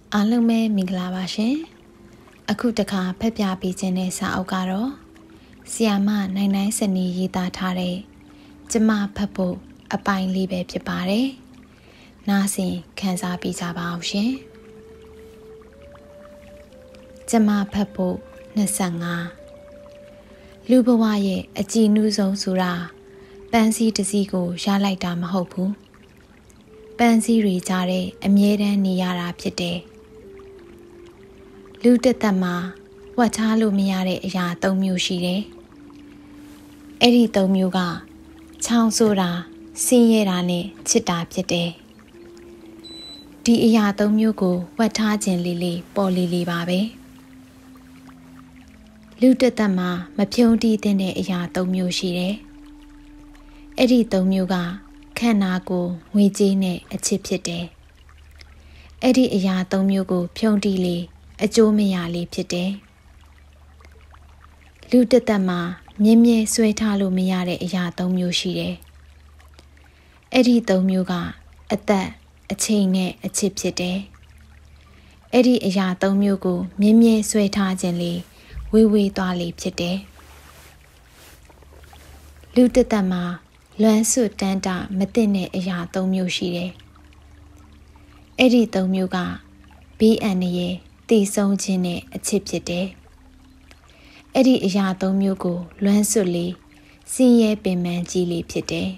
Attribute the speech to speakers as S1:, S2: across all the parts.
S1: အားလုံးပဲမင်္ဂလာပါရှင်အခုတခါဖတ်ပြပေးခြင်းတဲ့စာအုပ်ကတော့ဆီယာမနိုင်နိုင်စနီရေးသားထားတဲ့ကျမဖတ်ဖို့အပိုင်းလေးပဲဖြစ်ပါတယ်နားဆင်ခန်းစားပေးကြပါအောင်ရှင်ကျမဖတ်ဖို့25လူဘဝရဲ့အကြည်နူးဆုံးဆိုတာပန်းစည်းတစ်စီးကိုရလိုက်တာမဟုတ်ဘူးပန်းစည်းတွေကြားတဲ့အမြဲတမ်းနေရတာဖြစ်တယ်လူတစ်သက်မှာဝတ်ထားလို့မရတဲ့အရာ၃မျိုးရှိတယ်အဲ့ဒီ၃မျိုးကချောင်းဆိုတာဆင်းရဲတာနဲ့ချစ်တာဖြစ်တယ်ဒီအရာ၃မျိုးကိုဝတ်ထားခြင်းလေးလေးပေါ်လေးလေးပါပဲလူတစ်သက်မှာမဖြုံးတီးတဲ့အရာ၃မျိုးရှိတယ်အဲ့ဒီ၃မျိုးကခန္ဓာကိုယ်ငွေကြေးနဲ့အချစ်ဖြစ်တယ်အဲ့ဒီအရာ၃မျိုးကိုဖြုံးတီးလေအကျိုးမရလေးဖြစ်တယ်လူတစ်သက်မှာမြင်းမြဲဆွဲထားလို့မရတဲ့အရာ၃မျိုးရှိတယ်အဲ့ဒီ၃မျိုးကအသက်အချိန်နဲ့အချစ်ဖြစ်တယ်အဲ့ဒီအရာ၃မျိုးကိုမြင်းမြဲဆွဲထားခြင်းလေးဝေးဝေးသွားလေးဖြစ်တယ်လူတစ်သက်မှာလွမ်းဆွတန်းတာမသိတဲ့အရာ၃မျိုးရှိတယ်အဲ့ဒီ၃မျိုးကဘေးအန္တရာယ်တည်ဆုံးခြင်းနဲ့အချစ်ဖြစ်တယ်အဲ့ဒီအရာ၃မျိုးကိုလွမ်းဆွလေးစင်ရဲပင်ပန်းကြီးလေးဖြစ်တယ်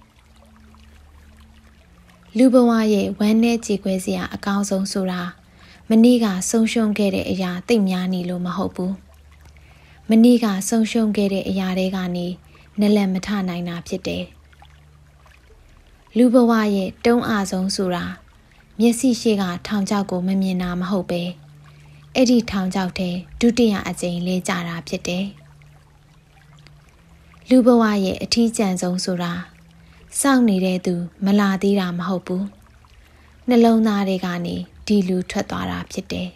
S1: လူဘဝရဲ့ဝမ်းနည်းကြေကွဲစရာအကောင်းဆုံးဆိုတာမနေ့ကဆုံးရှုံးခဲ့တဲ့အရာသိပ်များနေလို့မဟုတ်ဘူးမနေ့ကဆုံးရှုံးခဲ့တဲ့အရာတွေကနေနလန်မထနိုင်တာဖြစ်တယ်လူဘဝရဲ့တုံးအားဆုံးဆိုတာမျက်စိရှိကထောင်ချောက်ကိုမမြင်တာမဟုတ်ပဲအဲ့ဒီထောင်ချောက်ထဲဒုတိယအကြိမ်လဲကြတာဖြစ်တယ်လူဘဝရဲ့အထီးကျန်ဆုံးဆိုတာစောင့်နေတဲ့သူမလာသေးတာမဟုတ်ဘူးနှလုံးသားတွေကနေဒီလူထွက်သွားတာဖြစ်တယ်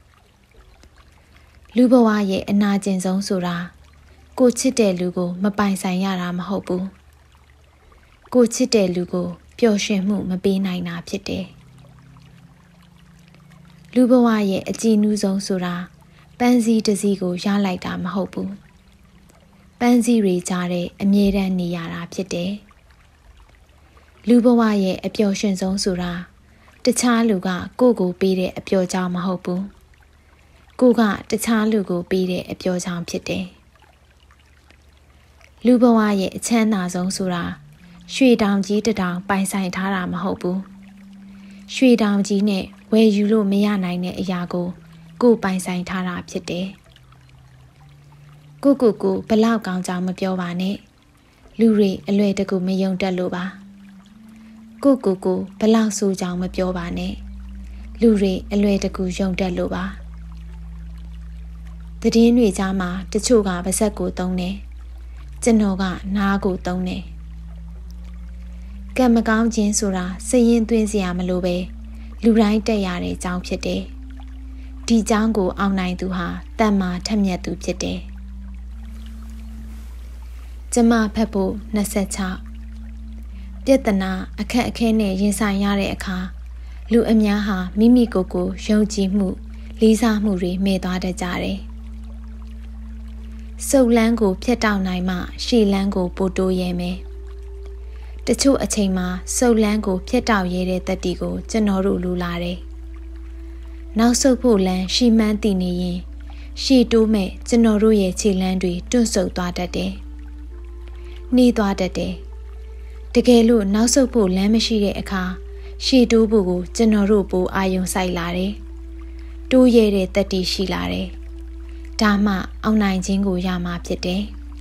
S1: လူဘဝရဲ့အနာကျင်ဆုံးဆိုတာကိုချစ်တဲ့လူကိုမပိုင်ဆိုင်ရတာမဟုတ်ဘူးကိုချစ်တဲ့လူကိုပျော်ရွှင်မှုမပေးနိုင်တာဖြစ်တယ်လူဘဝရဲ့အကြည်နူးဆုံးဆိုတာပန်းစည်းတစ်စီးကိုရလိုက်တာမဟုတ်ဘူးပန်းစည်းတွေကြားတဲ့အမြဲတမ်းနေရတာဖြစ်တယ်လူဘဝရဲ့အပျော်ရွှင်ဆုံးဆိုတာတခြားလူကကိုယ့်ကိုပေးတဲ့အပျော်ကြောင့်မဟုတ်ဘူးကိုကတခြားလူကိုပေးတဲ့အပျော်ကြောင့်ဖြစ်တယ်လူဘဝရဲ့အချမ်းသာဆုံးဆိုတာရွှေတောင်ကြီးတစ်တောင်ပိုင်ဆိုင်ထားတာမဟုတ်ဘူးရွှေတောင်ကြီးနဲ့ဝယ်ယူလို့မရနိုင်တဲ့အရာကိုပိုင်ဆိုင်ထားတာဖြစ်တယ်ကိုဘလောက်ကောင်းကြောင်မပြောပါနဲ့လူတွေအလွယ်တကူမယုံတတ်လို့ပါကိုဘလောက်ဆိုးကြောင်မပြောပါနဲ့လူတွေအလွယ်တကူယုံတတ်လို့ပါသတင်းတွေကြားမှာတချို့ကပါဇက်ကိုသုံးတယ်ကျွန်တော်ကနားကိုသုံးတယ်ကံမကောင်းခြင်းဆိုတာစိတ်ရင်းသွင်းစရာမလိုပဲလူတိုင်းတက်ရတဲ့အကြောင်းဖြစ်တယ်ဒီအကြောင်းကိုအောင်နိုင်သူဟာတန်မာထက်မြက်သူဖြစ်တယ်ကျမဖတ်ဖို့26ပြဿနာအခက်အခဲနဲ့ရင်ဆိုင်ရတဲ့အခါလူအများဟာမိမိကိုယ်ကိုယုံကြည်မှုလေးစားမှုတွေမဲ့သွားတတ်ကြတယ်စုပ်လန်းကိုဖျက်တောက်နိုင်မှရှည်လန်းကိုပို့တိုးရဲမယ်တချို့အချိန်မှာစုပ်လန်းကိုဖျက်တောက်ရဲတဲ့တတိကိုကျွန်တော်တို့လိုလာတယ်နောက်ဆုတ်ဖို့လမ်းရှိမှန်းသိနေရင်ရှည်တိုးမဲ့ကျွန်တော်တို့ရဲ့ခြေလမ်းတွေတွန့်ဆုတ်သွားတတ်တယ်နှီးသွားတတ်တယ်တကယ်လို့နောက်ဆုတ်ဖို့လမ်းမရှိတဲ့အခါရှည်တိုးဖို့ကိုကျွန်တော်တို့ပိုအာယုံစိုက်လာတယ်တိုးရဲတဲ့တတိရှိလာတယ်ဒါမှအောင်နိုင်ခြင်းကိုရမှာဖြစ်တယ်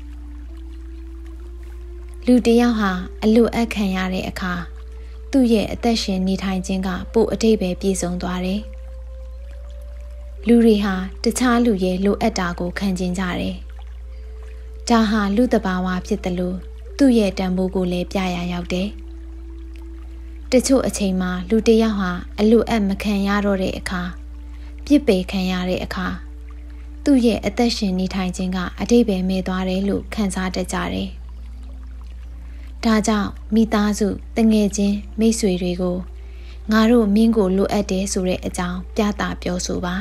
S1: လူတစ်ယောက်ဟာအလိုအပ်ခံရတဲ့အခါသူ့ရဲ့အသက်ရှင်နေထိုင်ခြင်းကပိုအဓိပ္ပာယ်ပြည့်စုံသွားတယ်လူတွေဟာတခြားလူရဲ့လိုအပ်တာကိုခံကျင်ကြတယ်ဒါဟာလူတဘာဝဖြစ်တယ်လို့သူ့ရဲ့တန်ဖိုးကိုလည်းပြရရောက်တယ်တချို့အချိန်မှာလူတစ်ယောက်ဟာအလိုအပ်မခံရတော့တဲ့အခါပြစ်ပယ်ခံရတဲ့အခါသူ့ရဲ့အသက်ရှင်နေထိုင်ခြင်းကအဓိပ္ပာယ်မဲ့သွားတယ်လို့ခံစားတတ်ကြတယ်ဒါကြောင့်မိသားစုတငယ်ချင်းမိတ်ဆွေတွေကိုငါတို့မင်းကိုလိုအပ်တယ်ဆိုတဲ့အကြောင်းပြသပြောဆိုပါ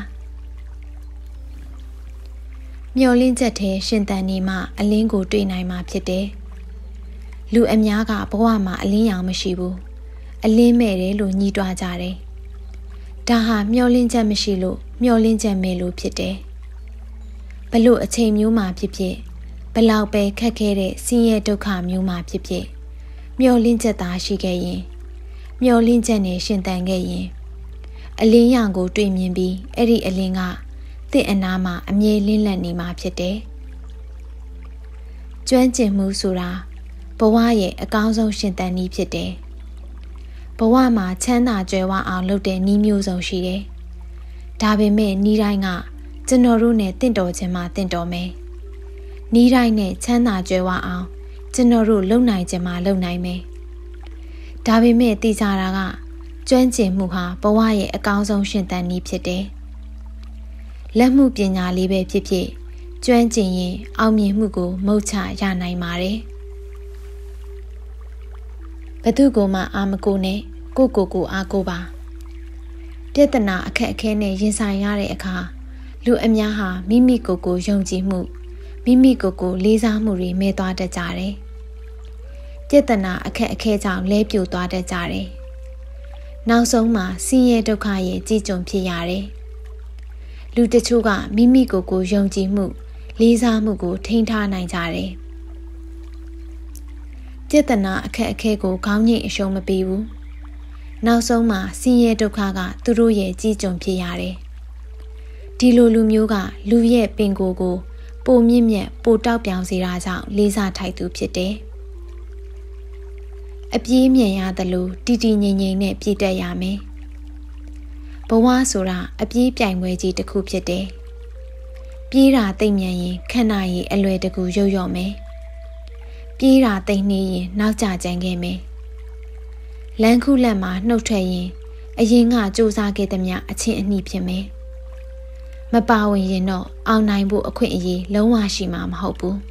S1: မျောလင်းချက်ထဲရှင်သန်နေမှအလင်းကိုတွေ့နိုင်မှာဖြစ်တယ်လူအများကဘဝမှာအလင်းရောင်မရှိဘူးအလင်းမဲ့တယ်လို့ညှိတွားကြတယ်ဒါဟာမျောလင်းချက်မရှိလို့မျောလင်းချက်မဲ့လို့ဖြစ်တယ်ဘလို့အချိန်မျိုးမှာဖြစ်ဖြစ်ဘလောက်ပဲခက်ခဲတဲ့ဆင်းရဲဒုက္ခမျိုးမှာဖြစ်ဖြစ်မျောလင်းချက်သာရှိခဲ့ရင်မျောလင်းချက်နဲ့ရှင်သန်ခဲ့ရင်အလင်းရောင်ကိုတွေ့မြင်ပြီးအဲ့ဒီအလင်းကတင့်အနာမှာအမြဲလင်းလက်နေမှာဖြစ်တယ်ကျွမ်းကျင်မှုဆိုတာဘဝရဲ့အကောင်းဆုံးရှင်သန်နည်းဖြစ်တယ်ဘဝမှာချမ်းသာကြွယ်ဝအောင်လုပ်တဲ့နည်းမျိုးစုံရှိတယ်ဒါပေမဲ့နည်းတိုင်းကကျွန်တော်တို့နဲ့တင့်တော်ခြင်းမှာတင့်တော်မယ်နည်းတိုင်းနဲ့ချမ်းသာကြွယ်ဝအောင်ကျွန်တော်တို့လုပ်နိုင်ခြင်းမှာလုပ်နိုင်မယ်ဒါပေမဲ့သိကြတာကကျွမ်းကျင်မှုဟာဘဝရဲ့အကောင်းဆုံးရှင်သန်နည်းဖြစ်တယ်လက်မှုပညာလေးပဲဖြစ်ဖြစ်ကျွမ်းကျင်ရင်အောင်မြင်မှုကိုမုတ်ချရနိုင်ပါတယ်ဘသူကိုမှအာမကိုနဲ့ကိုအားကိုပါပြဿနာအခက်အခဲနဲ့ရင်ဆိုင်ရတဲ့အခါလူအများဟာမိမိကိုယ်ကိုယုံကြည်မှုမိမိကိုယ်ကိုလေးစားမှုတွေမဲ့သွားတတ်ကြတယ်ပြဿနာအခက်အခဲကြောင့်လဲပြိုသွားတတ်ကြတယ်နောက်ဆုံးမှာဆင်းရဲဒုက္ခရဲ့ကြီးကျုံဖြစ်ရတယ်လူတချို့ကမိမိကိုယ်ကိုယုံကြည်မှုလေးစားမှုကိုထိန်းထားနိုင်ကြတယ်ပြဿနာအခက်အခဲကိုခေါင်းငိတ်အရှုံးမပေးဘူးနောက်ဆုံးမှာဆင်းရဲဒုက္ခကသူတို့ရဲ့ကြီးကျုံဖြစ်ရတယ်ဒီလိုလူမျိုးကလူရဲ့ပင်ကိုယ်ကိုပိုမြင့်မြတ်ပိုတောက်ပြောင်စေတာကြောင့်လေးစားထိုက်သူဖြစ်တယ်အပြေးမြင်ရသလိုတီတီငိမ့်ငိမ့်နဲ့ပြည့်တက်ရမယ်ဘဝဆိုတာအပြေးပြိုင်ပွဲကြီးတစ်ခုဖြစ်တယ်ပြေးတာသိမ့်မြန်ရင်ခဏရင်အလွယ်တကူရုပ်ရော့မယ်ပြေးတာသိမ့်နေရင်နောက်ကျကြံခဲ့မယ်လမ်းခုလက်မှာနှုတ်ထွက်ရင်အရင်ကစူးစမ်းခဲ့သမျှအချင်းအနှီးဖြစ်မယ်မပါဝင်ရင်တော့အောင်နိုင်ဖို့အခွင့်အရေးလုံးဝရှိမှာမဟုတ်ဘူး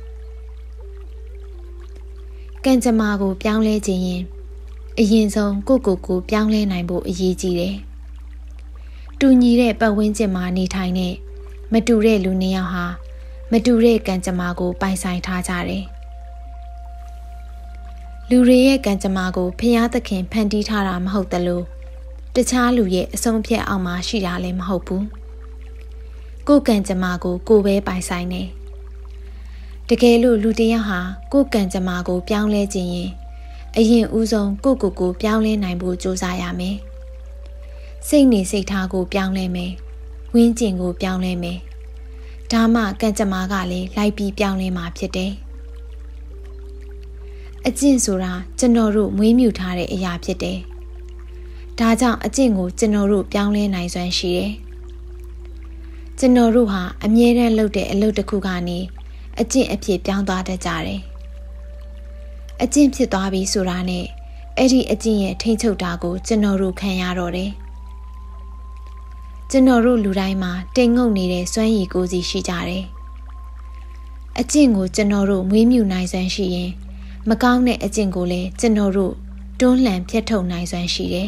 S1: ကံကြမ္မာကိုပြောင်းလဲခြင်းရင်အရင်ဆုံးကိုပြောင်းလဲနိုင်ဖို့အရေးကြီးတယ်တူညီတဲ့ပတ်ဝန်းကျင်မှာနေထိုင်တဲ့မတူတဲ့လူနှစ်ယောက်ဟာမတူတဲ့ကံကြမ္မာကိုပိုင်ဆိုင်ထားကြတယ်လူတွေရဲ့ကံကြမ္မာကိုဖျားသခင်ဖန်တီးထားတာမဟုတ်သလိုတခြားလူရဲ့အဆုံးဖြတ်အောက်မှာရှိတာလည်းမဟုတ်ဘူးကိုယ်ကံကြမ္မာကိုကိုယ်ပဲပိုင်ဆိုင်နေတကယ်လို့လူတစ်ယောက်ဟာကိုယ်ကံကြမ္မာကိုပြောင်းလဲခြင်းရင်အရင်ဦးဆုံးကိုပြောင်းလဲနိုင်ဖို့ကြိုးစားရမယ်စိတ်နေစိတ်ထားကိုပြောင်းလဲမယ်ဝင်းကျင်ကိုပြောင်းလဲမယ်ဒါမှကံကြမ္မာကလည်းလိုက်ပြီးပြောင်းလဲမှာဖြစ်တယ်အကျင့်ဆိုတာကျွန်တော်တို့မွေးမြူထားတဲ့အရာဖြစ်တယ်ဒါကြောင့်အကျင့်ကိုကျွန်တော်တို့ပြောင်းလဲနိုင်စွမ်းရှိတယ်ကျွန်တော်တို့ဟာအမြဲတမ်းလုပ်တဲ့အလုပ်တစ်ခုကနေအကျင့်အဖြစ်ပြောင်းသွားတတ်ကြတယ်အကျင့်ဖြစ်သွားပြီဆိုတာနဲ့အဲ့ဒီအကျင့်ရဲ့ထိန်းချုပ်တာကိုကျွန်တော်တို့ခံရတော့တယ်ကျွန်တော်တို့လူတိုင်းမှာတိမ်ငုပ်နေတဲ့စွမ်းရည်ကိုယ်စီရှိကြတယ်အကျင့်ကိုကျွန်တော်တို့မွေးမြူနိုင်စွမ်းရှိရင်မကောင်းတဲ့အကျင့်ကိုလည်းကျွန်တော်တို့တွန်းလှန်ဖျက်ထုတ်နိုင်စွမ်းရှိတယ်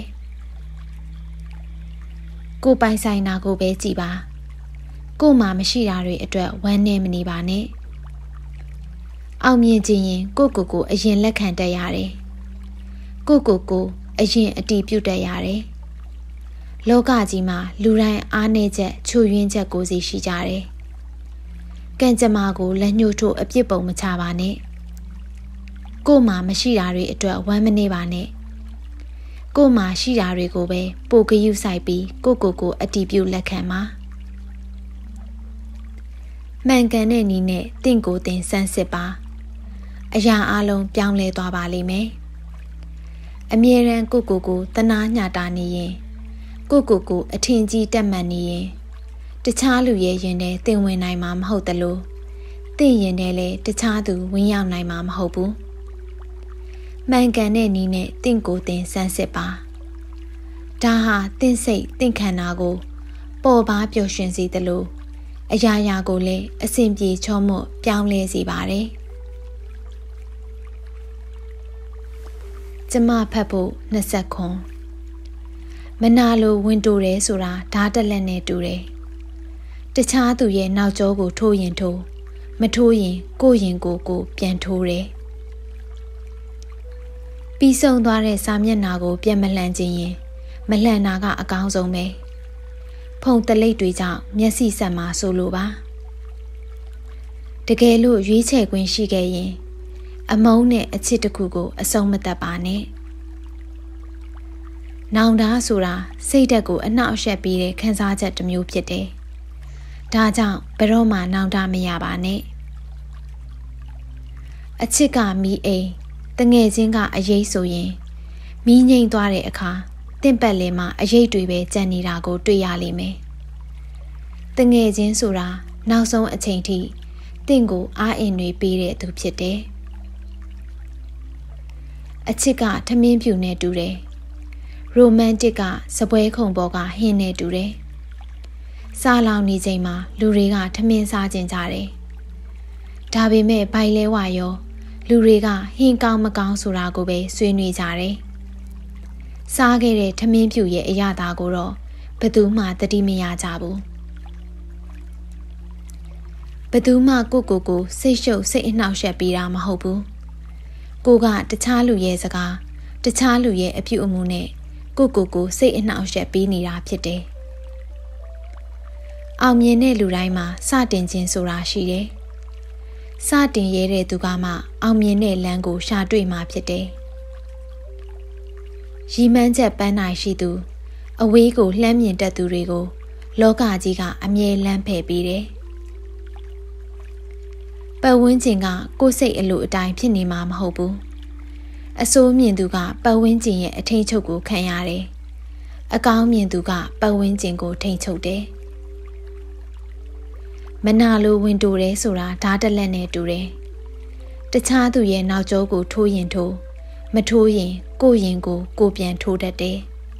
S1: ကိုပိုင်ဆိုင်တာကိုပဲကြည်ပါကိုမှမရှိတာတွေအတွက်ဝမ်းနည်းမနေပါနဲ့အောင်မြင်ခြင်းရင်ကိုအရင်လက်ခံတတ်ရတယ်ကိုအရင်အတီးပြုတ်တတ်ရတယ်လောကကြီးမှာလူတိုင်းအားနည်းချက်ချို့ယွင်းချက်ကိုစီရှိကြတယ်ကံကြမ္မာကိုလက်ညှိုးထိုးအပြစ်ပုံမချပါနဲ့ကိုမှမရှိတာတွေအတွက်ဝမ်းမနေပါနဲ့ကိုမှရှိတာတွေကိုပဲပိုဂရုစိုက်ပြီးကိုအတီးပြုတ်လက်ခံပါမှန်ကန်တဲ့နည်းနဲ့တင့်ကိုယ်တင်စမ်းစစ်ပါအရာအလုံးပြောင်းလဲသွားပါလိမ့်မယ်အမြဲတမ်းကိုတနာညတာနေရင်ကိုအထင်ကြီးတက်မှန်နေရင်တခြားလူရဲ့ရင်ထဲတင်ဝင်နိုင်မှာမဟုတ်သလိုတင့်ရင်ထဲလည်းတခြားသူဝင်ရောက်နိုင်မှာမဟုတ်ဘူးမှန်ကန်တဲ့နည်းနဲ့တင့်ကိုတင်စမ်းစစ်ပါဒါဟာတင့်စိတ်တင့်ခန္ဓာကိုပေါ်ပါပျော်ရွှင်စေသလိုအရာရာကိုလည်းအစဉ်ပြေချောမွတ်ပြောင်းလဲစေပါတယ်ကျမဖတ်ဖို့20ခွန်မနာလိုဝင်တိုတယ်ဆိုတာဓာတ်တက်လက်နဲ့တူတယ်တခြားသူရဲ့နောက်ကျောကိုထိုးရင်ထိုးမထိုးရင်ကိုရင်ကိုပြန်ထိုးတယ်ပြီးဆုံးသွားတဲ့စာမျက်နှာကိုပြန်မလှန်ခြင်းရင်မလှန်တာကအကောင်းဆုံးပဲဖုံတလိပ်တွေကြောင့်မျက်စိဆက်မှာဆိုလိုပါတကယ်လို့ရွေးချယ်ခွင့်ရှိခဲ့ရင်အမုန်းနဲ့အချစ်တစ်ခုကိုအဆုံးမသတ်ပါနဲ့နောင်တဆိုတာစိတ်ဓာတ်ကိုအနှောက်အယှက်ပေးတဲ့ခံစားချက်တစ်မျိုးဖြစ်တယ်ဒါကြောင့်ဘယ်တော့မှနောင်တမရပါနဲ့အချစ်ကမီးအိမ်တငယ်ချင်းကအရေးဆိုရင်မီးငိမ့်သွားတဲ့အခါတင့်ပတ်လင်းမှာအရေးတွေပဲကြံနေတာကိုတွေ့ရလိမ့်မယ်တငယ်ချင်းဆိုတာနောက်ဆုံးအချိန်ထိတင့်ကိုအားအင်တွေပေးတဲ့သူဖြစ်တယ်အချစ်ကထမင်းဖြူနဲ့တူတယ်ရိုမန်တစ်ကစပွဲခုံပေါ်ကဟင်းနဲ့တူတယ်စားလောင်နေချိန်မှာလူတွေကထမင်းစားကြတယ်ဒါပေမဲ့ဘိုင်လဲဝါရောလူတွေကဟင်းကောင်းမကောင်းဆိုတာကိုပဲဆွေးနွေးကြတယ်စားခဲ့တဲ့ထမင်းဖြူရဲ့အရသာကိုတော့ဘယ်သူမှသတိမရကြဘူးဘယ်သူမှကိုစိတ်ရှုပ်စိတ်အနှောက်အယှက်ပေးတာမဟုတ်ဘူးကိုကတခြားလူရဲ့စကားတခြားလူရဲ့အပြုအမူနဲ့ကိုစိတ်အနှောက်အယှက်ပေးနေတာဖြစ်တယ်အောင်မြင်တဲ့လူတိုင်းမှာစတင်ခြင်းဆိုတာရှိတယ်စတင်ရတဲ့သူကမှအောင်မြင်တဲ့လမ်းကိုရှာတွေ့မှာဖြစ်တယ်ရည်မှန်းချက်ပန်းနိုင်ရှိသူအဝေးကိုလှမ်းမြင်တတ်သူတွေကိုလောကကြီးကအမြဲလမ်းဖယ်ပေးတယ်ပတ်ဝန်းကျင်ကကိုယ်စိတ်အလိုအတိုင်းဖြစ်နေမှာမဟုတ်ဘူးအဆိုးမြင်သူကပတ်ဝန်းကျင်ရဲ့အထိန်ချုပ်ကိုခံရတယ်အကောင်းမြင်သူကပတ်ဝန်းကျင်ကိုထိန်ချုပ်တယ်မနာလိုဝင်တိုတယ်ဆိုတာဓာတ်တက်လက်နဲ့တူတယ်တခြားသူရဲ့နောက်ကျောကိုထိုးရင်ထိုးမထိုးရင်ကိုရင်ကိုပြန်ထိုးတတ်တယ်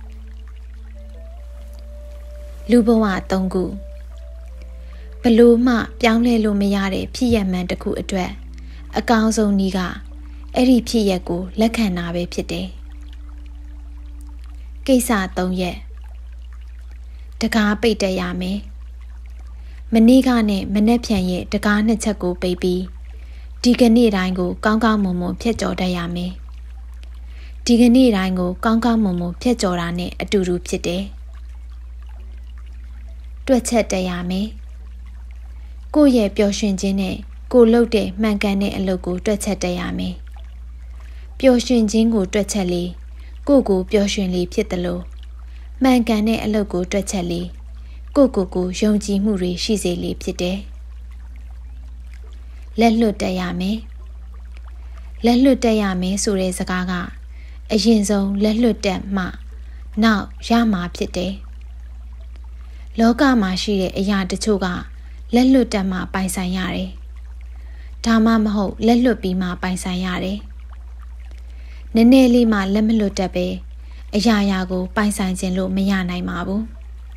S1: လူဘဝ၃ခုဘလို့မှပြောင်းလဲလို့မရတဲ့ဖြစ်ရမှန်တစ်ခုအတွက်အကောင်းဆုံးနည်းကအဲ့ဒီဖြစ်ရက်ကိုလက်ခံတာပဲဖြစ်တယ်ကိစ္စ၃ရက်တကားပိတ်တက်ရမယ်မနေ့ကနဲ့မနေ့ဖြန်ရဲ့တကားနှစ်ချက်ကိုပိတ်ပြီးဒီကနေ့တိုင်းကိုကောင်းကောင်းမွန်မွန်ဖြတ်ကျော်တတ်ရမယ်ဒီကနေ့တိုင်းကိုကောင်းကောင်းမွန်မွန်ဖြတ်ကျော်တာနဲ့အတူတူဖြစ်တယ်တွက်ချက်တတ်ရမယ်ကိုယ့်ရဲ့ပျော်ရွှင်ခြင်းနဲ့ကိုယ်လုပ်တဲ့မှန်ကန်တဲ့အလုပ်ကိုတွက်ချက်တတ်ရမယ်ပျော်ရွှင်ခြင်းကိုတွက်ချက်လေကိုယ့်ကိုပျော်ရွှင်လေဖြစ်တယ်လို့မှန်ကန်တဲ့အလုပ်ကိုတွက်ချက်လေကိုယုံကြည်မှုတွေရှိစေလေဖြစ်တယ်လက်လွတ်တက်ရမယ်လက်လွတ်တက်ရမယ်ဆိုတဲ့စကားကအရင်ဆုံးလက်လွတ်တက်မှနောက်ရမှာဖြစ်တယ်လောကမှာရှိတဲ့အရာတချို့ကလက်လွတ်တက်မှပိုင်ဆိုင်ရတယ်ဒါမှမဟုတ်လက်လွတ်ပြီးမှပိုင်ဆိုင်ရတယ်နည်းနည်းလေးမှလက်မလွတ်တက်ပဲအရာကိုပိုင်ဆိုင်ခြင်းလို့မရနိုင်ပါဘူး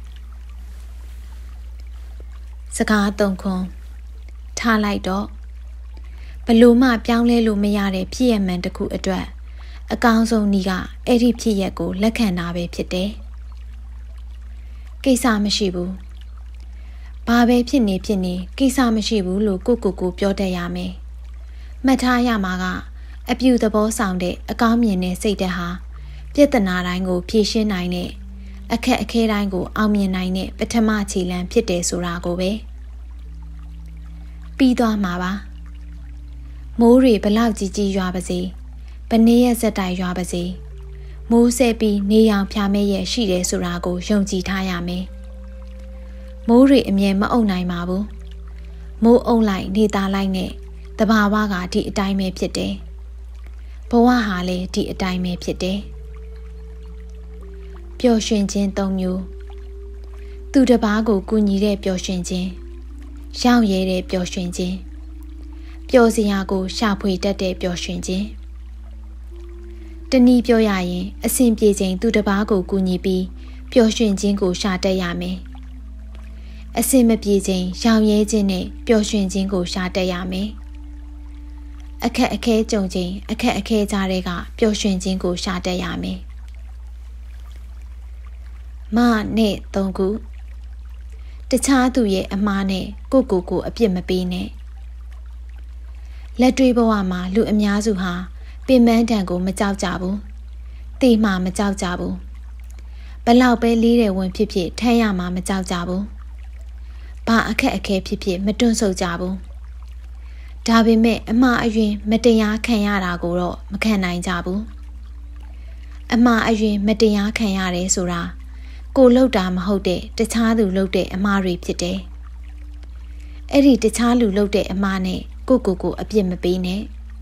S1: စကား၃ခွန်းထားလိုက်တော့ဘလို့မှပြောင်းလဲလို့မရတဲ့ဖြစ်ရမှန်တစ်ခုအတွက်အကောင်းဆုံးနည်းကအဲ့ဒီဖြစ်ရက်ကိုလက်ခံတာပဲဖြစ်တယ်ကိစ္စမရှိဘူးဘာပဲဖြစ်နေကိစ္စမရှိဘူးလို့ကိုပြောတတ်ရမယ်မှတ်ထားရမှာကအပြုသဘောဆောင်တဲ့အကောင်းမြင်တဲ့စိတ်ဓာတ်ဟာပြဿနာတိုင်းကိုဖြေရှင်းနိုင်တဲ့အခက်အခဲတိုင်းကိုအောင်မြင်နိုင်တဲ့ပထမခြေလှမ်းဖြစ်တယ်ဆိုတာကိုပဲပြီးသွားမှာပါမိုးတွေဘလောက်ကြီးရွာပါစေဘယ်နေ့ရက်ဆက်တိုင်ရွာပါစေမိုးဆဲပြီးနေရောင်ဖြာမဲ့ရဲ့ရှိတယ်ဆိုတာကိုယုံကြည်ထားရမယ်မိုးတွေအမြဲမအုံနိုင်ပါဘူးမိုးအုံလိုက်နေသားလိုက်နဲ့တဘာဝကဒီအတိုင်းပဲဖြစ်တယ်ဘဝဟာလည်းဒီအတိုင်းပဲဖြစ်တယ်ပျော်ရွှင်ခြင်း၃မျိုးသူတစ်ပါးကိုကူညီတဲ့ပျော်ရွှင်ခြင်းရောက်ရဲတဲ့ပျော်ရွှင်ခြင်းပျော်စရာကိုရှာဖွေတတ်တဲ့ပျော်ရွှင်ခြင်းတနည်းပြောရရင်အစဉ်ပြေခြင်းသူတစ်ပါးကိုကူညီပြီးပျော်ရွှင်ခြင်းကိုရှာတတ်ရမယ်အစဉ်မပြေခြင်းရောက်ရဲခြင်းနဲ့ပျော်ရွှင်ခြင်းကိုရှာတတ်ရမယ်အခက်အခဲကြုံခြင်းအခက်အခဲကြားတဲ့ကပျော်ရွှင်ခြင်းကိုရှာတတ်ရမယ်မနဲ့3ခုတခြားသူရဲ့အမှားနဲ့ကိုအပြစ်မပေးနဲ့လက်တွေ့ဘဝမှာလူအများစုဟာပင်ပန်းတံကိုမကြောက်ကြဘူးတေမှမကြောက်ကြဘူးဘလောက်ပဲလေးတဲ့ဝင်ဖြစ်ထမ်းရမှာမကြောက်ကြဘူးဘာအခက်အခဲဖြစ်မတွန့်ဆုတ်ကြဘူးဒါပေမဲ့အမှားအယွင်းမတရားခံရတာကိုတော့မခံနိုင်ကြဘူးအမှားအယွင်းမတရားခံရတယ်ဆိုတာကိုလှုပ်တာမဟုတ်တဲ့တခြားသူလှုပ်တဲ့အမှားတွေဖြစ်တယ်အဲ့ဒီတခြားလူလှုပ်တဲ့အမှားနဲ့ကိုအပြစ်မပေးနဲ့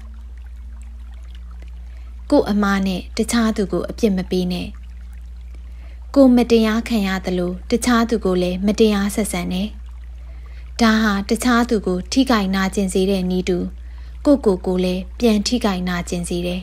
S1: ကိုအမှားနဲ့တခြားသူကိုအပြစ်မပေးနဲ့ကိုမတရားခံရသလိုတခြားသူကိုလည်းမတရားဆက်ဆံနဲ့ဒါဟာတခြားသူကိုထိခိုက်နာကျင်စေတဲ့နည်းတူကိုလည်းပြန်ထိခိုက်နာကျင်စေတယ်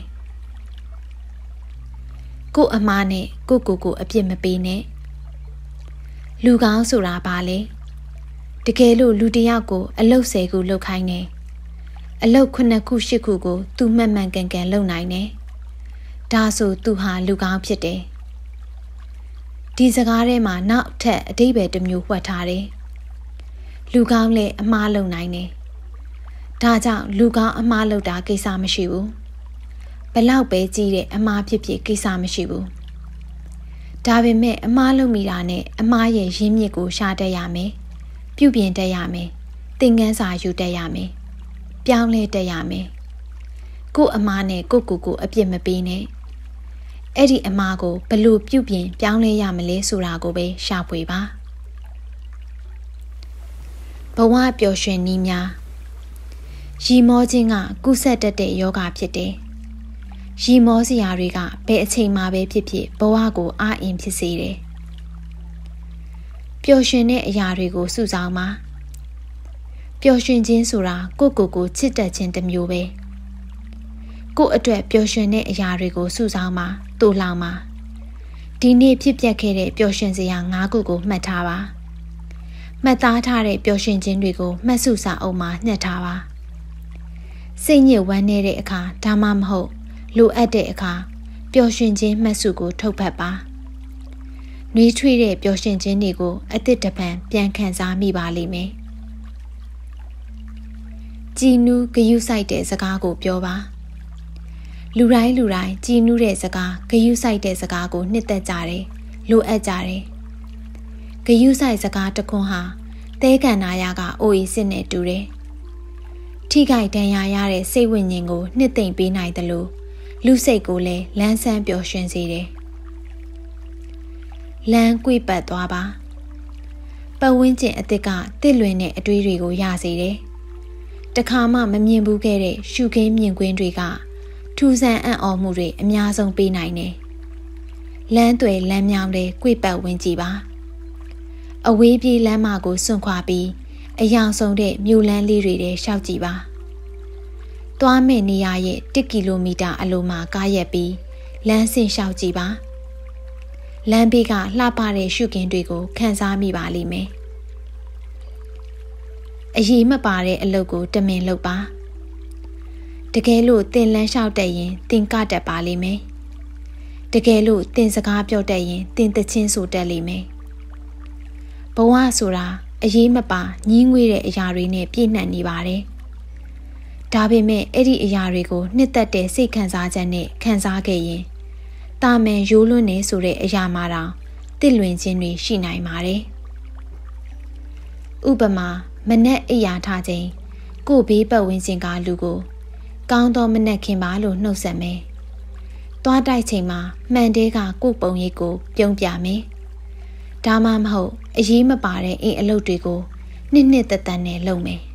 S1: ကိုအမှားနဲ့ကိုအပြစ်မပေးနဲ့လူကောင်းဆိုတာဘာလဲတကယ်လို့လူတစ်ယောက်ကိုအလုပ်10ခုလုပ်ခိုင်းတယ်အလုပ်9ခု10ခုကိုသူမှန်ကန်လုပ်နိုင်တယ်ဒါဆိုသူဟာလူကောင်းဖြစ်တယ်ဒီစကားထဲမှာနောက်ထပ်အဓိပ္ပာယ်တစ်မျိုးဝှက်ထားတယ်လူကောင်းလည်းအမှားလုပ်နိုင်တယ်ဒါကြောင့်လူကောင်းအမှားလုပ်တာကိစ္စမရှိဘူးဘလောက်ပဲကြီးတဲ့အမှားဖြစ်ကိစ္စမရှိဘူးဒါပေမဲ့အမှားလုပ်မိတာနဲ့အမှားရဲ့ရင်းမြစ်ကိုရှာတတ်ရမယ်ပြုပြင်တတ်ရမယ်သင်ခန်းစာယူတတ်ရမယ်ပြောင်းလဲတတ်ရမယ်ကိုအမှားနဲ့ကိုအပြစ်မပေးနဲ့အဲ့ဒီအမှားကိုဘလို့ပြုပြင်ပြောင်းလဲရမလဲဆိုတာကိုပဲရှာဖွေပါဘဝပျော်ရွှင်နည်းများရီမောခြင်းကကုဆက်တတ်တဲ့ယောဂဖြစ်တယ်ရီမောစရာတွေကဘယ်အချိန်မှပဲဖြစ်ဘဝကိုအားအင်ဖြစ်စေတယ်ပျော်ရွှင်တဲ့အရာတွေကိုစုဆောင်းပါပျော်ရွှင်ခြင်းဆိုတာကိုချစ်တတ်ခြင်းတစ်မျိုးပဲကိုအတွက်ပျော်ရွှင်တဲ့အရာတွေကိုစုဆောင်းပါတူလောင်ပါဒီနေ့ဖြစ်ပျက်ခဲ့တဲ့ပျော်ရွှင်စရာ9ခုကိုမှတ်ထားပါမှတ်သားထားတဲ့ပျော်ရွှင်ခြင်းတွေကိုမှတ်စုစာအုပ်မှာညှက်ထားပါစိတ်ညစ်ဝမ်းနည်းတဲ့အခါဒါမှမဟုတ်လိုအပ်တဲ့အခါပျော်ရွှင်ခြင်းမှတ်စုကိုထုတ်ဖတ်ပါနှွေးထွေးတဲ့ပျော်ရွှင်ခြင်းတွေကိုအသစ်တပံပြန်ခံစားမိပါလိမ့်မယ်ကြည်နူးဂရုစိုက်တဲ့စကားကိုပြောပါလူတိုင်းကြည်နူးတဲ့စကားဂရုစိုက်တဲ့စကားကိုနှစ်သက်ကြတယ်လိုအပ်ကြတယ်ဂရုစိုက်စကားတစ်ခွန်းဟာသဲကန္နာရကအိုအီစစ်နဲ့တူတယ်ထိခိုက်ဒဏ်ရာရတဲ့စိတ်ဝိညာဉ်ကိုနှစ်သိမ့်ပေးနိုင်တယ်လို့လူစိတ်ကိုလည်းလန်းဆန်းပျော်ရွှင်စေတယ်လမ်းကွေ့ပတ်သွားပါပတ်ဝန်းကျင်အသစ်ကတစ်လွင်တဲ့အတွေးတွေကိုရစေတယ်တခါမှမမြင်ဘူးခဲ့တဲ့ရှုခင်းမြင်ကွင်းတွေကထူးဆန်းအံ့ဩမှုတွေအများဆုံးပေးနိုင်တယ်လမ်းသွယ်လမ်းမြောင်းတဲ့ကွေ့ပတ်ဝန်းကြည့်ပါအဝေးပြေးလမ်းမကိုစွန့်ခွာပြီးအယောင်ဆုံးတဲ့မြို့လမ်းလေးတွေထဲရှောက်ကြည့်ပါသွားမယ့်နေရာရဲ့1 ကီလိုမီတာအလိုမှာကားရက်ပြီးလမ်းဆင်းလျှောက်ကြည့်ပါလမ်းဘေးကလှပတဲ့ရှုခင်းတွေကိုခံစားမိပါလိမ့်မယ်အရေးမပါတဲ့အလုပ်ကိုတမင်လုပ်ပါတကယ်လို့သင်လမ်းလျှောက်တတ်ရင်သင်ကတတ်ပါလိမ့်မယ်တကယ်လို့သင်စကားပြောတတ်ရင်သင်သချင်းဆိုတတ်လိမ့်မယ်ဘဝဆိုတာအရေးမပါညှင်းငွေ့တဲ့အရာတွေနဲ့ပြည့်နှံ့နေပါတယ်ဒါပေမဲ့အဲ့ဒီအရာတွေကိုနှစ်သက်တဲ့စိတ်ခံစားချက်နဲ့ခံစားခဲ့ရင်တာမန်ရိုးလွန်းနေဆိုတဲ့အရာမှတောင်တစ်လွင်ခြင်းတွေရှိနိုင်ပါတယ်ဥပမာမနက်အိယာထခြင်းကိုဘေးပတ်ဝန်းကျင်ကလူကိုကောင်းသောမနက်ခင်းပါလို့နှုတ်ဆက်မယ်သွားတိုက်ချိန်မှာမှန်တဲကကိုပုံရိပ်ကိုပြုံးပြမယ်ဒါမှမဟုတ်အရေးမပါတဲ့အိမ်အလုပ်တွေကိုနှစ်သက်နဲ့လုပ်မယ်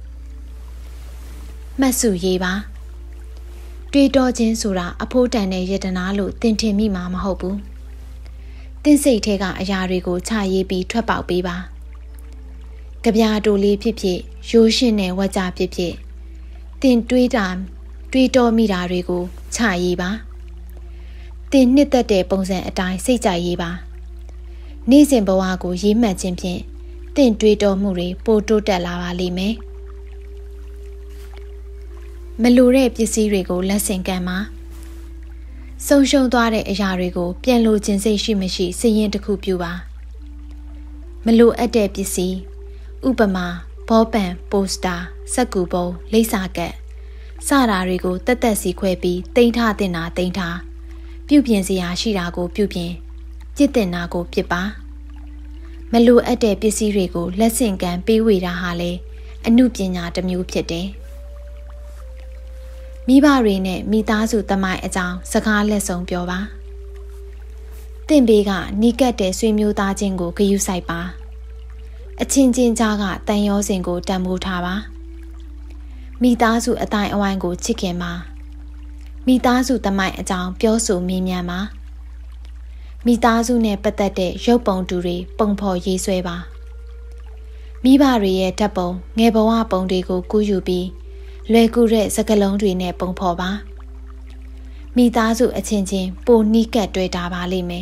S1: မှတ်စုရေးပါတွေးတောခြင်းဆိုတာအဖိုးတန်တဲ့ယတနာလို့သင်ထင်မိမှာမဟုတ်ဘူးသင်စိတ်ထဲကအရာတွေကိုခြာရေးပြီးထွက်ပေါက်ပေးပါကြပြာတိုလေးဖြစ်ဖြစ်ရိုးရှင်းတဲ့ဝါကြဖြစ်ဖြစ်သင်တွေးတောမိတာတွေကိုခြာရေးပါသင်နှစ်သက်တဲ့ပုံစံအတိုင်းစိတ်ကြရေးပါနေ့စဉ်ဘဝကိုရေးမှတ်ခြင်းဖြင့်သင်တွေးတောမှုတွေပိုတိုးတက်လာပါလိမ့်မယ်မလိုတဲ့ပစ္စည်းတွေကိုလက်ဆင့်ကမ်းပါဆုံးရှုံးသွားတဲ့အရာတွေကိုပြန်လိုခြင်းစိတ်ရှိမရှိစည်ရင်တစ်ခုပြုပါမလိုအပ်တဲ့ပစ္စည်းဥပမာဘောပန်ပိုစတာစက္ကူပုံလိပ်စာကပ်စတာတွေကိုတက်တက်စီခွဲပြီးတင်ထားတင်တာတင်ထားပြုပြင်စရာရှိတာကိုပြုပြင်ပြစ်တင်တာကိုပြစ်ပါမလိုအပ်တဲ့ပစ္စည်းတွေကိုလက်ဆင့်ကမ်းပေးဝေတာဟာလေအမှုပညာတစ်မျိုးဖြစ်တယ်မိဘတွေနဲ့မိသားစုသမိုင်းအကြောင်းစကားလက်ဆုံးပြောပါတင့်ဘေးကနီးကပ်တဲ့ဆွေမျိုးသားချင်းကိုဂရုစိုက်ပါအချင်းချင်းကြားကတန်ရောစင်ကိုတန်ဖိုးထားပါမိသားစုအတိုင်းအဝိုင်းကိုချစ်ခင်ပါမိသားစုသမိုင်းအကြောင်းပြောဆိုမေးမြန်းပါမိသားစုနဲ့ပတ်သက်တဲ့ရုပ်ပုံတူတွေပုံဖော်ရေးဆွဲပါမိဘတွေရဲ့ဓာတ်ပုံငယ်ဘဝပုံတွေကိုကူးယူပြီးလွယ်ကူတဲ့စကားလုံးတွေနဲ့ပုံဖော်ပါမိသားစုအချင်းချင်းပိုနီးကပ်တွေ့တာပါလိမ့်မယ်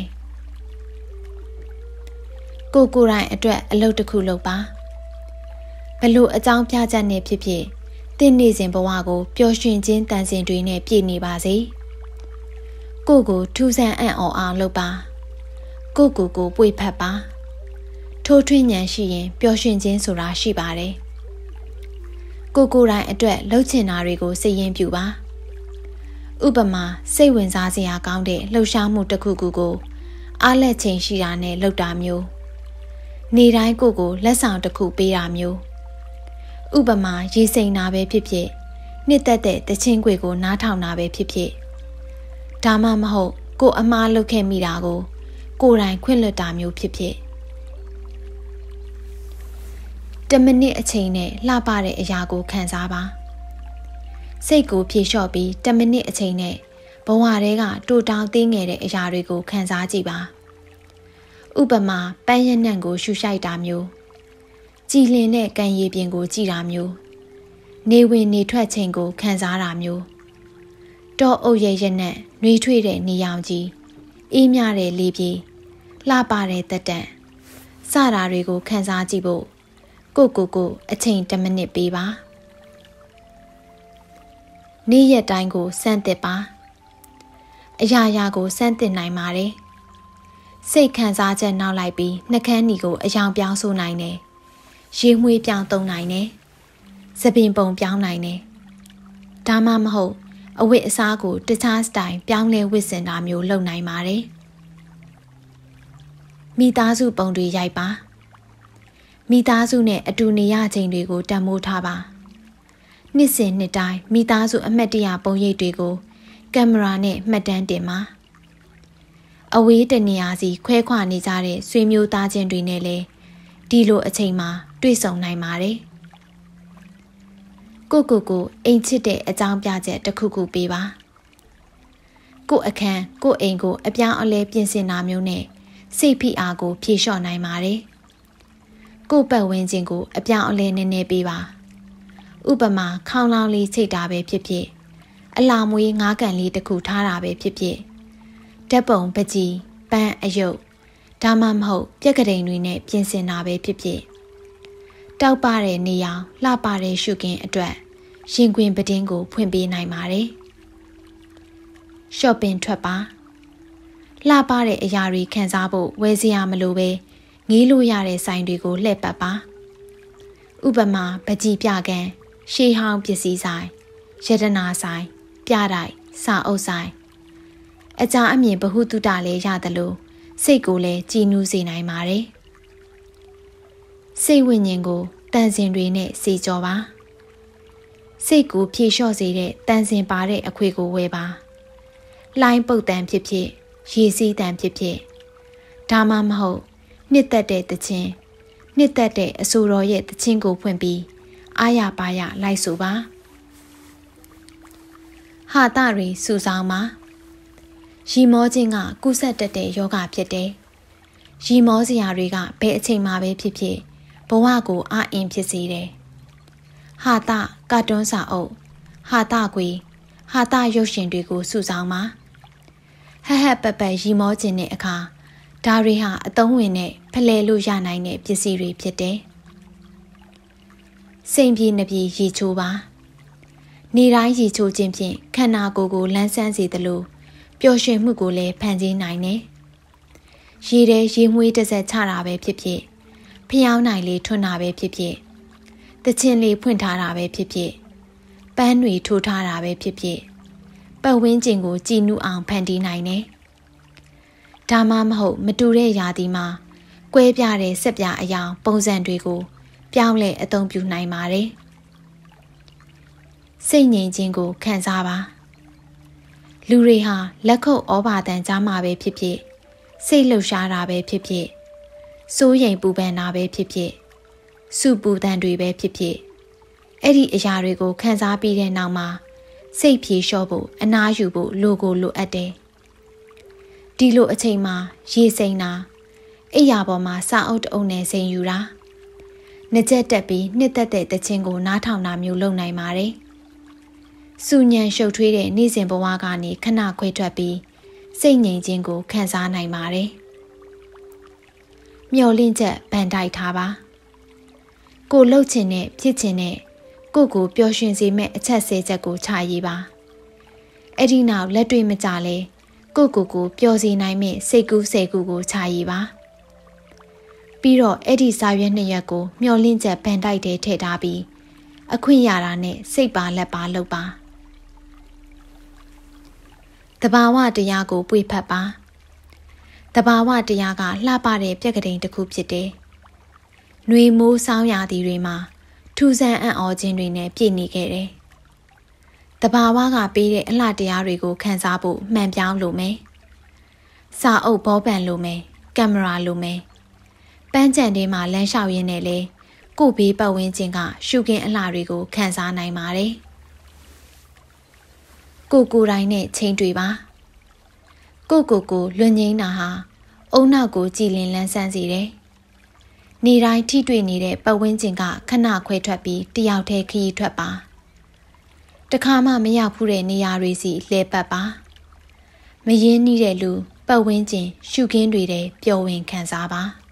S1: ကိုယ်တိုင်အတွက်အလုပ်တစ်ခုလုပ်ပါဘလို့အကြောင်းပြချက်နဲ့ဖြစ်ဖြစ်တင့်နေစဉ်ဘဝကိုပျော်ရွှင်ခြင်းတန်စင်တွေနဲ့ပြည့်နေပါစေကိုကိုထူးဆန်းအံ့ဩအောင်လုပ်ပါကိုပွေဖက်ပါထိုးထွင်းဉာဏ်ရှိရင်ပျော်ရွှင်ခြင်းဆိုတာရှိပါတယ်ကိုယ်တိုင်အတွက်လှုပ်ချင်တာတွေကိုစိတ်ရင်းပြပါဥပမာစိတ်ဝင်စားစရာကောင်းတဲ့လှုပ်ရှားမှုတစ်ခုခုကိုအားလက်ချိန်ရှိတာနဲ့လုပ်တာမျိုးနေတိုင်းကိုလက်ဆောင်တစ်ခုပေးတာမျိုးဥပမာရေစိမ်တာပဲဖြစ်ဖြစ်နှစ်သက်တဲ့တချင်းခွေကိုနားထောင်တာပဲဖြစ်ဖြစ်ဒါမှမဟုတ်ကိုအမှားလုပ်ခဲ့မိတာကိုကိုယ်တိုင်ခွင့်လွှတ်တာမျိုးဖြစ်ဖြစ်10မိနစ်အချိန်နဲ့လှပတဲ့အရာကိုခံစားပါစိတ်ကိုဖြေလျှော့ပြီး10မိနစ်အချိန်နဲ့ဘဝထဲကတိုးတောင်းသေးငယ်တဲ့အရာတွေကိုခံစားကြည့်ပါဥပမာပန်းရနံ့ကိုရှူရှိုက်တာမျိုးကြည်လင်တဲ့ကံရည်ပြင်ကိုကြည်တာမျိုးနေဝင်နေထွက်ချိန်ကိုခံစားတာမျိုးတောအုပ်ရဲ့ရနံ့နှွေးထွေးတဲ့နေရောင်ကြီးအေးမြတဲ့လေပြေလှပတဲ့တက်တန့်စတာတွေကိုခံစားကြည့်ဖို့ကိုအချိန်10မိနစ်ပေးပါနေ့ရက်တိုင်းကိုစမ်းသစ်ပါအရာကိုစမ်းသစ်နိုင်ပါတယ်စိတ်ခံစားချက်နောက်လိုက်ပြီးနှကန်းနီကိုအယောင်ပြောင်းဆိုနိုင်တယ်ရေမွေးပြောင်းသုံးနိုင်တယ်သပင်ပုံပြောင်းနိုင်တယ်ဒါမှမဟုတ်အဝတ်အစားကိုတခြားစတိုင်ပြောင်းလဲဝတ်ဆင်တာမျိုးလုပ်နိုင်ပါတယ်မိသားစုပုံတွေရိုက်ပါမိသားစုနဲ့အတူနေရချိန်တွေကိုတန်ဖိုးထားပါနှစ်စဉ်နှစ်တိုင်းမိသားစုအမှတ်တရပုံရိပ်တွေကိုကင်မရာနဲ့မှတ်တမ်းတင်ပါအဝေးတနေရာစီခွဲခွာနေကြတဲ့ဆွေမျိုးသားချင်းတွေနဲ့လည်းဒီလိုအချိန်မှာတွေ့ဆုံနိုင်ပါတယ်ကိုအိမ်ချစ်တဲ့အကြောင်းပြချက်တစ်ခုခုပေးပါကိုအခန်းကိုအိမ်ကိုအပြောင်းအလဲပြင်ဆင်တာမျိုးနဲ့စိတ်ဖိအားကိုဖြေလျှော့နိုင်ပါတယ်ကိုပတ်ဝန်းကျင်ကိုအပြောင်းအလဲနည်းနည်းပေးပါဥပမာခေါင်းလောင်းလေးချိတ်တာပဲဖြစ်ဖြစ်အလာမွေးငါးကန်လေးတစ်ခုထားတာပဲဖြစ်ဖြစ်ဓာတ်ပုံပကြီးပန်းအယုတ်ဒါမှမဟုတ်ပြက်ကတိန်တွေနဲ့ပြင်ဆင်တာပဲဖြစ်ဖြစ်တောက်ပတဲ့နေရောင်လှပတဲ့ရှုခင်းအတွက်ရင်ခွင်ပတင်းကိုဖွင့်ပေးနိုင်ပါတယ်ရှော့ပင်ထွက်ပါလှပတဲ့အရာတွေခံစားဖို့ဝယ်စရာမလိုပဲငေးလို့ရတဲ့ဆိုင်တွေကိုလှည့်ပတ်ပါဥပမာပကြီးပြကန်းရှေးဟောင်းပစ္စည်းဆိုင်ရတနာဆိုင်ပြတိုက်စာအုပ်ဆိုင်အကြအမြင်ဘဟုတုတလည်းရတယ်လို့စိတ်ကိုလည်းကြည်နူးစေနိုင်ပါတယ်စိတ်ဝိညာဉ်ကိုတန်စင်တွေနဲ့စေကြောပါစိတ်ကိုဖြေလျှော့စေတဲ့တန်စင်ပါတဲ့အခွေကိုဝယ်ပါလိုင်းပုတ်တန်ဖြစ်ဖြစ်ရေစီးတန်ဖြစ်ဖြစ်ဒါမှမဟုတ်နှစ်သက်တဲ့တခြင်းနှစ်သက်တဲ့အဆိုတော်ရဲ့တခြင်းကိုဖွင့်ပြီးအားရပါရလိုက်ဆိုပါဟာတာတွေစူဆောင်းပါရီမောခြင်းကကုဆက်တတ်တဲ့ယောဂဖြစ်တယ်ရီမောစရာတွေကဘယ်အချိန်မှပဲဖြစ်ဖြစ်ဘဝကိုအာအင်ဖြစ်စေတယ်ဟာတာကာတွန်းစာအုပ်ဟာတာကွေဟာတာရုပ်ရှင်တွေကိုစူဆောင်းပါဟဟပပရီမောခြင်းတဲ့အခါဒါတွေဟာအသုံးဝင်တဲ့ဖလှယ်လို့ရနိုင်တဲ့ပစ္စည်းတွေဖြစ်တယ်စိမ်ပြေနှပြေရေချိုးပါနေတိုင်းရေချိုးခြင်းဖြင့်ခန္ဓာကိုယ်ကိုလန်းဆန်းစေသလိုပျော်ရွှင်မှုကိုလည်းဖန်ဆီးနိုင်တယ်။ရေထဲရေမွေးတစ်ဆက်ချတာပဲဖြစ်ဖြစ်ဖျောင်းနိုင်လေးထွန်းတာပဲဖြစ်ဖြစ်တချင်းလေးဖွင့်ထားတာပဲဖြစ်ဖြစ်ပန်းတွေထိုးထားတာပဲဖြစ်ဖြစ်ပတ်ဝန်းကျင်ကိုကြည်နူးအောင်ဖန်တီးနိုင်တယ်။ဒါမှမဟုတ်မတူတဲ့ရာသီမှာကွဲပြားတဲ့ဆက်ပြအယောင်ပုံစံတွေကိုပြောင်းလဲအသုံးပြုနိုင်ပါတယ်။စိတ်ငြိမ်ခြင်းကိုခံစားပါလူတွေဟာလက်ခုပ်ဩဘာတန်ကြားမှာပဲဖြစ်ဖြစ်စိတ်လှုပ်ရှားတာပဲဖြစ်ဖြစ်စိုးရိမ်ပူပန်တာပဲဖြစ်ဖြစ်စုပူတန်တွေပဲဖြစ်ဖြစ်အဲ့ဒီအရာတွေကိုခံစားပြီးတဲ့နောက်မှာစိတ်ဖြေလျှော့ဖို့အနားယူဖို့လိုအပ်တယ်ဒီလိုအချိန်မှာရေစိမ်တာအိယာပေါ်မှာစာအုပ်တအုပ်နဲ့စိမ်ယူတာနှစ်ချက်တက်ပြီးနှစ်သက်တဲ့တခြင်းကိုနားထောင်တာမျိုးလုပ်နိုင်ပါတယ်စူညံရှုပ်ထွေးတဲ့နေ့စဉ်ဘဝကနေခဏခွဲထွက်ပြီးစိတ်ငြိမ်ခြင်းကိုခံစားနိုင်ပါတယ်မျော်လင့်ချက်ဗန်တိုက်ထားပါကိုလှုပ်ချင်တဲ့ဖြစ်ချင်တဲ့ကိုပျော်ရွှင်စေမဲ့အချက်10ချက်ကိုခြာရေးပါအဲ့ဒီနောက်လက်တွေ့မကြလဲကိုပျော်စေနိုင်မဲ့စိတ်ကူး10ခုကိုခြာရေးပါပြီးတော့အဲ့ဒီစာရွက်2ရက်ကိုမျော်လင့်ချက်ဗန်တိုက်တဲ့ထည့်ထားပြီးအခွင့်ရတာနဲ့စိတ်ပါလက်ပါလုပ်ပါတဘာဝတရားကိုပွေဖက်ပါတဘာဝတရားကလှပတဲ့ပြက်ကတိန်တစ်ခုဖြစ်တယ်။နှွေမိုးဆောင်းရာသီတွေမှာထူဆန်းအံ့ဩခြင်းတွေနဲ့ပြည့်နေခဲ့တယ်။တဘာဝကပေးတဲ့အလှတရားတွေကိုခန်းစားဖို့မှန်ပြောင်းလိုမယ်။စာအုပ်ဘောပန်လိုမယ်။ကင်မရာလိုမယ်။ပန်းချံထဲမှာလမ်းလျှောက်ရင်းနဲ့လေကိုဘေးပတ်ဝန်းကျင်ကရှုခင်းအလှတွေကိုခန်းစားနိုင်ပါတယ်။ကိုယ်တိုင်းနဲ့ချိန်တွေ့ပါကိုလွန်ငင်းတာဟာအုံနောက်ကိုကြည်လင်လန်းဆန်းစေတယ်။နေတိုင်းထိတွေ့နေတဲ့ပတ်ဝန်းကျင်ကခဏခွဲထွက်ပြီးတယောက်တည်းခရီးထွက်ပါ။တခါမှမရောက်ဘူးတဲ့နေရာတွေစီလှည့်ပတ်ပါ။မရင်းနှီးတဲ့လူပတ်ဝန်းကျင်ရှုခင်းတွေတဲ့ပျော်ဝင်ခံစားပါ။